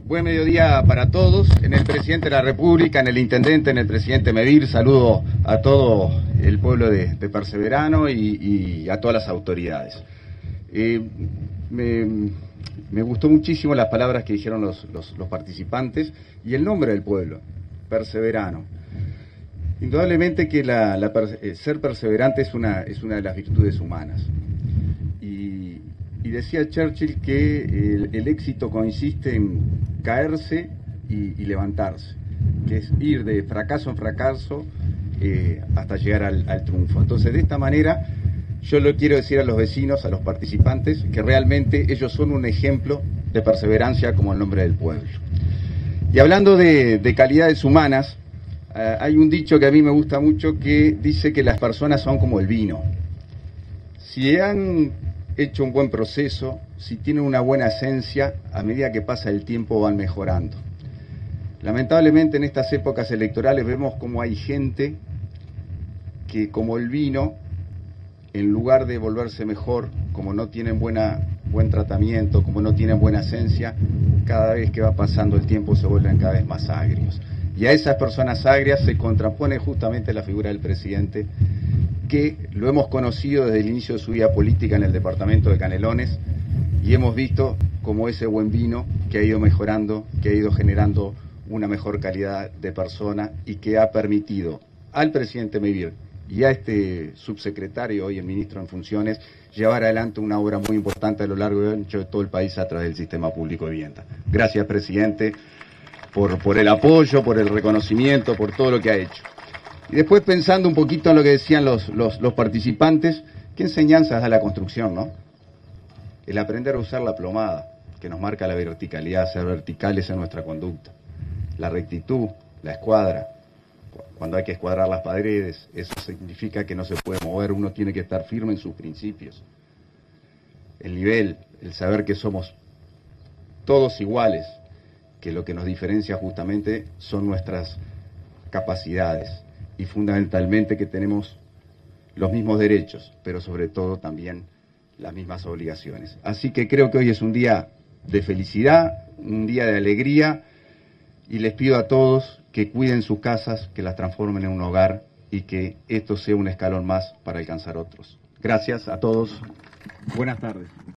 Buen mediodía para todos, en el Presidente de la República, en el Intendente, en el Presidente Medir. Saludo a todo el pueblo de Perseverano y a todas las autoridades. Me gustó muchísimo las palabras que dijeron los participantes y el nombre del pueblo, Perseverano. Indudablemente que ser perseverante es una de las virtudes humanas. Y decía Churchill que el éxito consiste en caerse y levantarse, que es ir de fracaso en fracaso hasta llegar al triunfo. Entonces, de esta manera, yo le quiero decir a los vecinos, a los participantes, que realmente ellos son un ejemplo de perseverancia como el nombre del pueblo. Y hablando de calidades humanas, hay un dicho que a mí me gusta mucho que dice que las personas son como el vino. Si han hecho un buen proceso, si tienen una buena esencia, a medida que pasa el tiempo van mejorando. Lamentablemente en estas épocas electorales vemos como hay gente que, como el vino, en lugar de volverse mejor, como no tienen buen tratamiento, como no tienen buena esencia, cada vez que va pasando el tiempo se vuelven cada vez más agrios. Y a esas personas agrias se contrapone justamente la figura del presidente, que lo hemos conocido desde el inicio de su vida política en el departamento de Canelones, y hemos visto como ese buen vino que ha ido mejorando, que ha ido generando una mejor calidad de persona y que ha permitido al presidente Medir y a este subsecretario, hoy el ministro en funciones, llevar adelante una obra muy importante a lo largo y ancho de todo el país a través del sistema público de vivienda. Gracias, presidente, por el apoyo, por el reconocimiento, por todo lo que ha hecho. Y después, pensando un poquito en lo que decían los participantes, ¿qué enseñanzas da la construcción, no? El aprender a usar la plomada, que nos marca la verticalidad, ser verticales en nuestra conducta. La rectitud, la escuadra, cuando hay que escuadrar las paredes, eso significa que no se puede mover, uno tiene que estar firme en sus principios. El nivel, el saber que somos todos iguales, que lo que nos diferencia justamente son nuestras capacidades y fundamentalmente que tenemos los mismos derechos, pero sobre todo también las mismas obligaciones. Así que creo que hoy es un día de felicidad, un día de alegría, y les pido a todos que cuiden sus casas, que las transformen en un hogar y que esto sea un escalón más para alcanzar otros. Gracias a todos. Buenas tardes.